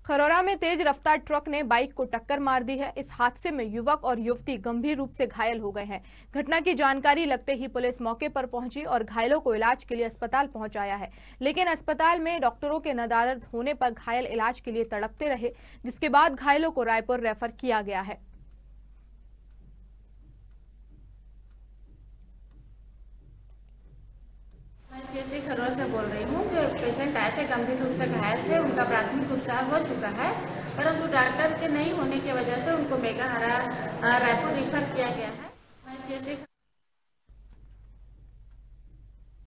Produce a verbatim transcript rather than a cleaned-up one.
खरौरा में तेज रफ्तार ट्रक ने बाइक को टक्कर मार दी है। इस हादसे में युवक और युवती गंभीर रूप से घायल हो गए हैं। घटना की जानकारी लगते ही पुलिस मौके पर पहुंची और घायलों को इलाज के लिए अस्पताल पहुंचाया है, लेकिन अस्पताल में डॉक्टरों के नदारद होने पर घायल इलाज के लिए तड़पते रहे, जिसके बाद घायलों को रायपुर रेफर किया गया है। मैं खरौरा से बोल रही हूँ। जो पेशेंट आए थे गंभीर रूप से घायल थे, उनका प्राथमिक उपचार हो चुका है, परंतु डॉक्टर के नहीं होने की वजह से उनको मेगाहारा रायपुर रेफर किया गया है। मैं